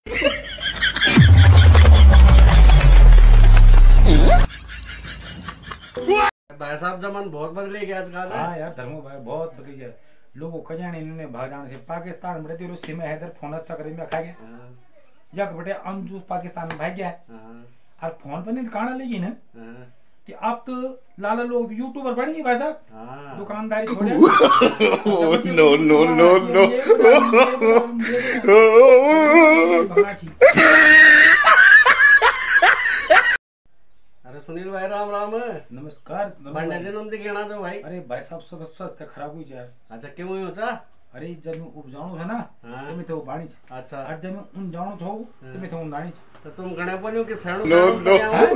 भाई साहब जमान बहुत बदले गया आजकल। हाँ यार धर्मो भाई बहुत बदल गया। लोगों को जाने इन्होंने भाग जाने से पाकिस्तान बड़े देर सीमा हैदर फोन चक्कर में खा गया। यक बटे अंजू पाकिस्तान में भाग गया और फोन पर नहीं काना लेगी ना कि अब तो लाला लोग यूट्यूबर बनेंगे भाई साहब, दुकानदारी छोड़े। नो नो नो नो अरे सुनील भाई राम राम। नमस्कार। कहना जो भाई। अरे भाई साहब सब स्वास्थ्य खराब हुई यार। अच्छा क्यों हुई होचा? अरे जब मैं उपजाणु था ना तो मैं थे वो बाणी। अच्छा और जब मैं उन जाणु था तो मैं थे उन दाणी। तो तुम गणे बन्यो कि सणु नो नो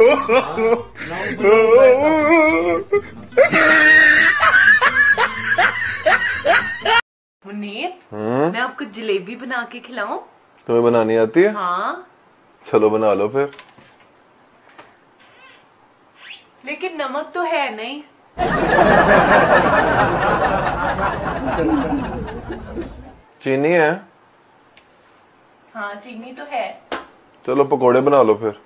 मुनीर, मैं आपको जलेबी बना के खिलाऊं? तुम्हें बनानी आती है? हाँ। चलो बना लो फिर। लेकिन नमक तो है नहीं। चीनी है? हाँ चीनी तो है। चलो पकोड़े बना लो फिर।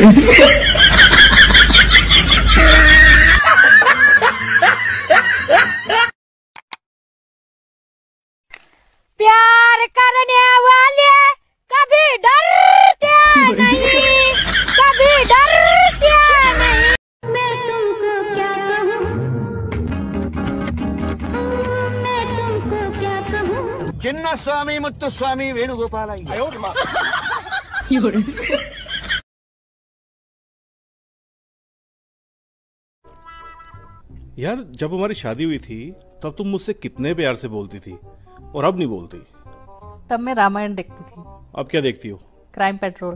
प्यार करने वाले कभी डरते नहीं, कभी डरते नहीं। मैं तुमको क्या कहूँ, मैं तुमको क्या कहूँ। चिन्ना स्वामी मुत्तु स्वामी वेणुगोपाल। यार जब हमारी शादी हुई थी तब तुम मुझसे कितने प्यार से बोलती थी और अब नहीं बोलती। तब मैं रामायण देखती थी। अब क्या देखती हो? Crime patrol.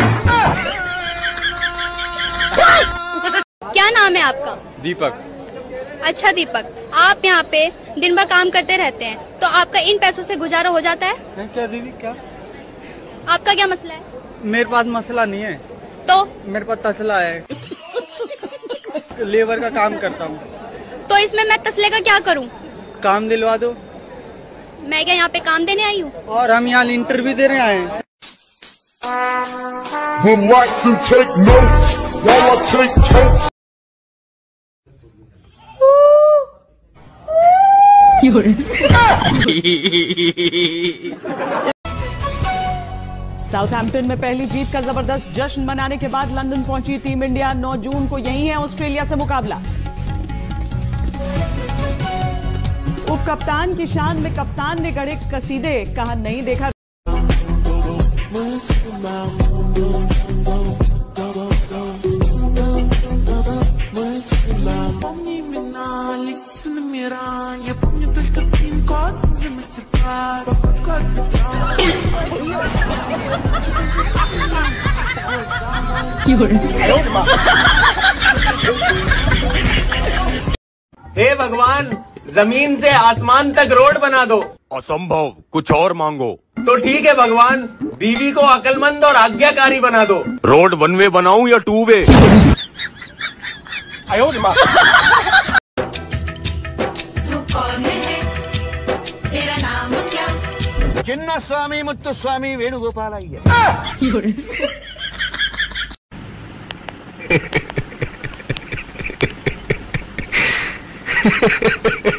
क्या नाम है आपका? दीपक। अच्छा दीपक, आप यहाँ पे दिन भर काम करते रहते हैं तो आपका इन पैसों से गुजारा हो जाता है? नहीं क्या दीदी क्या? आपका क्या मसला है? मेरे पास मसला नहीं है। तो? मेरे पास तसला है। लेबर का काम करता हूँ। तो इसमें मैं तसले का क्या करूँ? काम दिलवा दो। मैं क्या यहाँ पे काम देने आई हूँ? और हम यहाँ इंटरव्यू दे रहे हैं। साउथहैम्पटन में पहली जीत का जबरदस्त जश्न मनाने के बाद लंदन पहुंची टीम इंडिया। 9 जून को यही है ऑस्ट्रेलिया से मुकाबला। उप कप्तान की शान में कप्तान ने गढ़े कसीदे, कहा नहीं देखा। हे भगवान, जमीन से आसमान तक रोड बना दो। असंभव, कुछ और मांगो। तो ठीक है भगवान, बीवी को अक्लमंद और आज्ञाकारी बना दो। रोड 1 वे बनाऊं या 2 वे? तू कौन है? तेरा नाम क्या? चिन्ना स्वामी मुत्तु स्वामी Venugopal. Ha ha ha ha.